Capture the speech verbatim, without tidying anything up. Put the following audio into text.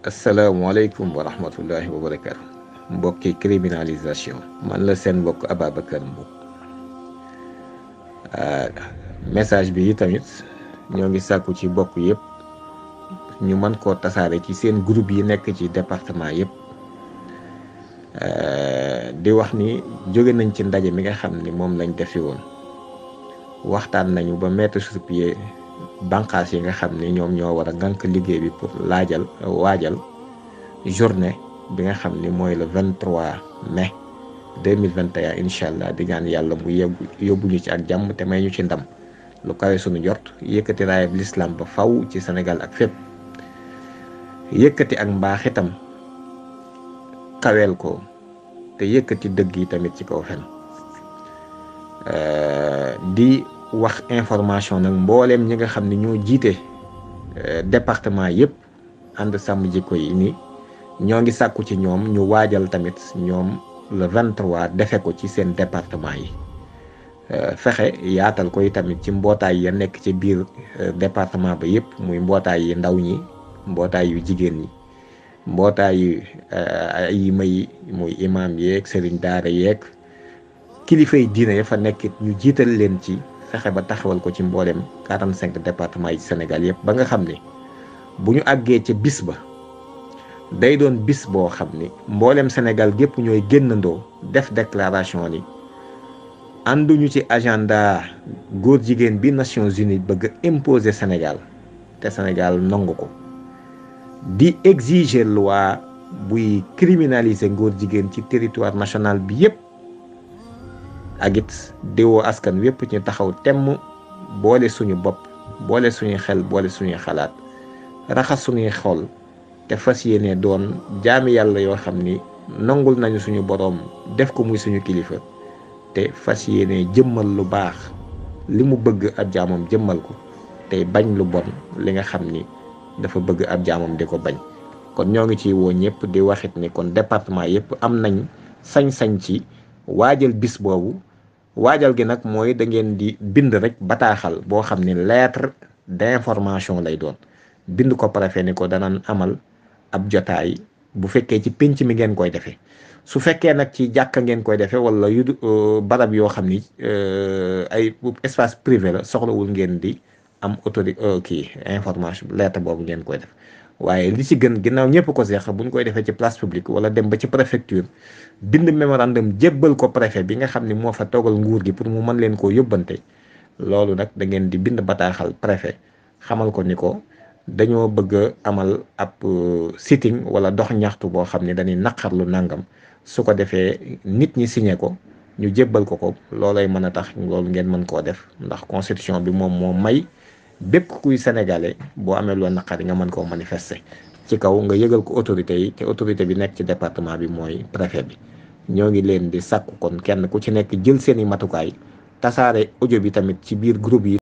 asalaamaaleykum wa rahmatullahi wa barakaatu. mbokki criminalisation man la seen mbokk Ababacar Mboup message bi tamit ñoo ngi sàkku ci bokk yëpp ñu mën koo tasaare ci seen groupe yi nekk ci département yëpp di wax ni jóge nañ ci ndaje mi nga xam ni moom lañ defi woon waxtaan nañu ba mettre sur pied banqaas yi nga xam ni ñoom ñoo war a ngànk liggéey bi pour laajal waajal journée bi nga xam ni mooy le vingt-trois mai deux mille vingt et un incha allah di ñaan yàlla mu yóbbu yóbbu ñu ci ak jàmm te may ñu ci ndam lu kawe suñu jort yëkkati raayab l'islam ba faw ci Sénégal ak fépp yëkkati ak mbaax itam kaweel ko te yëkkati dëgg yi tamit ci kaw fen di wax information nag mbooleem ñi nga xam ne ñoo jiite département yëpp ànd sàmm jikko yi ni ñoo ngi sàkku ci ñoom ñu waajal tamit ñoom le vingt-trois defe ko ci seen département yi fexe yaatal koy tamit ci mbootaay ya nekk ci biir département ba yëpp muy mbootaay yi ndaw ñi mbootaay yu jigéen ñi mbootaay yu ay may muy imam yeeg sëriñ daara yeeg kilifay diine ya fa nekkit ñu jiital leen ci fexe ba taxawal ko ci mboolem quarante-cinq département yi Sénégal yëpp ba nga xam ni bu ñu àggee ca bis ba day doon bis boo xam ni mboolem Sénégal gépp ñooy génnandoo def déclaration ni ànduñu ci agenda góor jigéen bi Nations Unies bëgg imposer Sénégal te Sénégal nangu ko di exiger loi buy criminaliser góor jigéen ci territoire national bi yëpp ak it diwoo askan wépp ñu taxaw temm boole suñu bopp boole suñuy xel boole suñuy xalaat raxas suñuy xol te fas yéene doon jaami yàlla yoo xam ni nangul nañu suñu boroom def ko muy suñu kilifa te fas yéene jëmmal lu baax li mu bëgg ab jaamam jëmmal ko tey bañ lu bon li nga xam ni dafa bëgg ab jaamam di ko bañ kon ñoo ngi ci woo ñëpp di waxit ni kon département yëpp am nañ sañ-sañ ci waajal bis boobu waajal gi nag mooy da ngeen di bind rek bataaxal boo xam ni lettre d'information lay doon bind ko préfet ni ko danañ amal ab jotaay bu fekkee ci pénc mi ngeen koy defee su fekkee nag ci jàkka ngeen koy defee wala yu barab yoo xam ni ay espace privé la soxlawul ngeen di am autorité kii information lettre boobu ngeen koy def waaye li ci gën ginnaaw ñëpp ko seex buñ koy defee ci place publique wala dem ba ci préfecture bind mémorandum jébbal ko préfet bi nga xam ni moo fa toogal nguur gi pour mu mën leen koo yóbbante loolu nag da ngeen di bind bataaxal préfet xamal ko ni ko dañoo bëgg amal ab sitting wala dox ñaxtu boo xam ne dañuy naqarlu nangam su ko defee nit ñi signé ko ñu jébbal ko ko loolay mën a tax loolu ngeen mën koo def ndax constitution bi moom moo may bépp kuy sénégalais boo amee loo naqari nga mën koo manifester ci kaw nga yëgal ko autorité yi te autorité bi nekk ci département bi mooy préfet bi ñoo ngi leen di sàkku kon kenn ku ci nekk jël seeni matukaay tasaare audio bi tamit ci biir groupe yi